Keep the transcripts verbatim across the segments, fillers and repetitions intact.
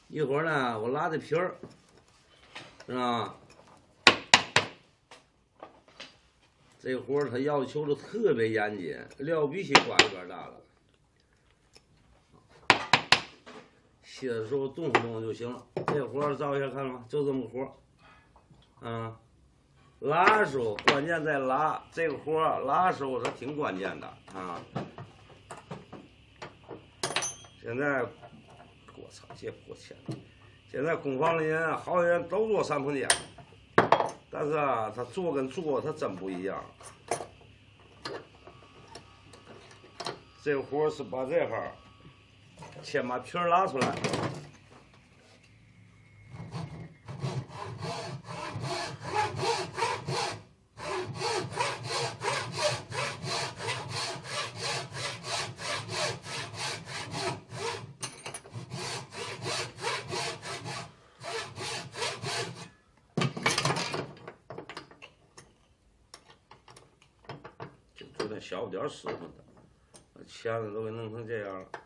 一会儿呢，我拉的皮儿，是吧？这活儿他要求的特别严谨，料必须刮一边大了。卸的时候动动动就行了。这活儿照一下看了吗？就这么个活儿。啊，拉的时候关键在拉，这个活儿拉的时候它挺关键的啊。现在，我操，这过钱了！现在工坊里人好些人都做三碰肩，但是啊，他做跟做他真不一样。这个活是把这哈先把皮儿拉出来，就做点小点使唤的。钳子都给弄成这样了，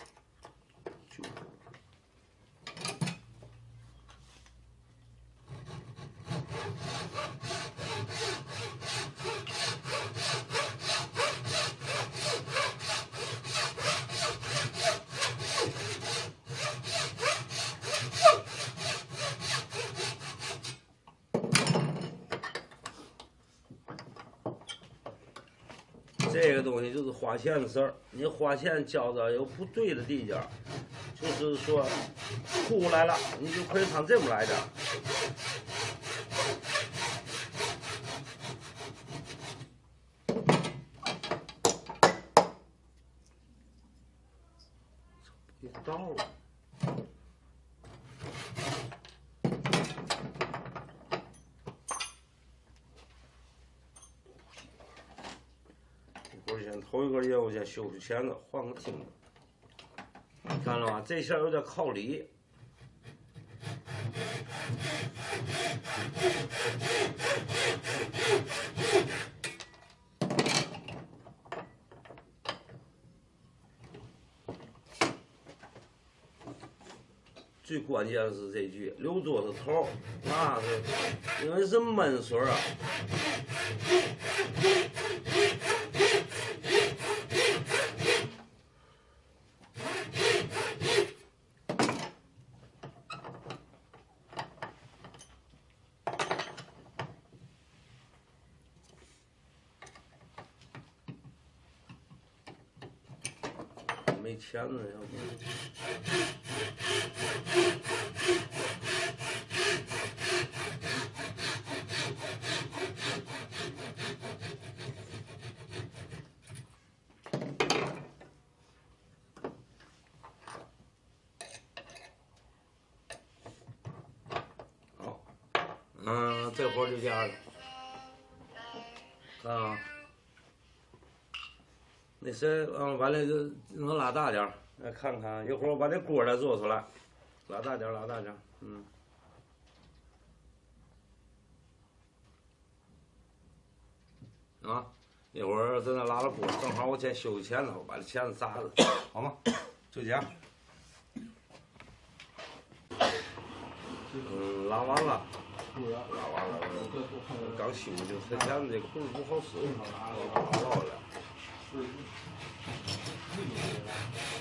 这个东西就是花钱的事儿，你花钱交到有不对的地界，就是说出来了，你就可以看这么来的。别倒了。先头一个业务先修修钳子，换个钉子，看了吧？这下有点靠里。最关键是这句留桌子头，那是因为是闷水啊。没钱了，要不。好，嗯，这活就这样了，看啊。那谁，嗯，把那个能拉大点儿，来看看。一会儿我把这锅再做出来，拉大点儿，拉大点儿，嗯。啊，一会儿在那拉了锅，正好我先修钳子，我把这钳子扎着，好吗？就这样。嗯，拉完了，拉完了，刚修就这钳子这控制不好使，拉了。